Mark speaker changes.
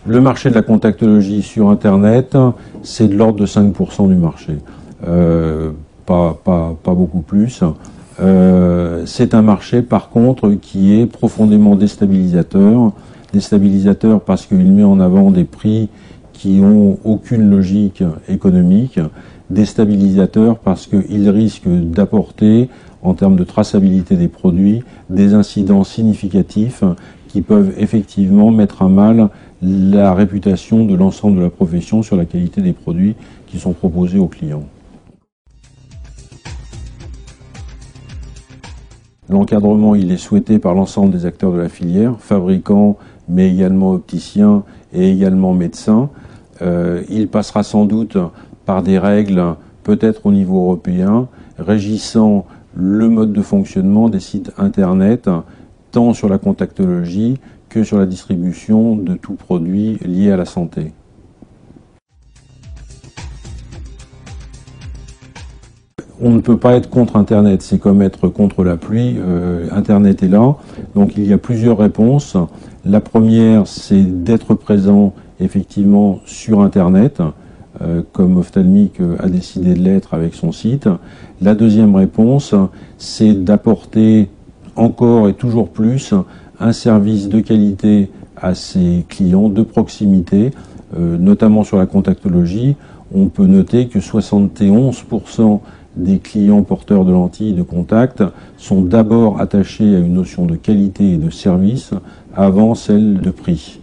Speaker 1: Le marché de la contactologie sur Internet, c'est de l'ordre de 5% du marché. Pas beaucoup plus. C'est un marché, par contre, qui est profondément déstabilisateur. Déstabilisateur parce qu'il met en avant des prix qui n'ont aucune logique économique. Déstabilisateur parce qu'il risque d'apporter, en termes de traçabilité des produits, des incidents significatifs qui peuvent effectivement mettre à mal la réputation de l'ensemble de la profession sur la qualité des produits qui sont proposés aux clients. L'encadrement, il est souhaité par l'ensemble des acteurs de la filière, fabricants, mais également opticiens et également médecins. Il passera sans doute par des règles, peut-être au niveau européen, régissant le mode de fonctionnement des sites Internet, tant sur la contactologie que sur la distribution de tout produit lié à la santé. On ne peut pas être contre Internet, c'est comme être contre la pluie. Internet est là, donc il y a plusieurs réponses. La première, c'est d'être présent effectivement sur Internet, comme Ophthalmic a décidé de l'être avec son site. La deuxième réponse, c'est d'apporter encore et toujours plus un service de qualité à ses clients, de proximité, notamment sur la contactologie. On peut noter que 71% des clients porteurs de lentilles de contact sont d'abord attachés à une notion de qualité et de service avant celle de prix.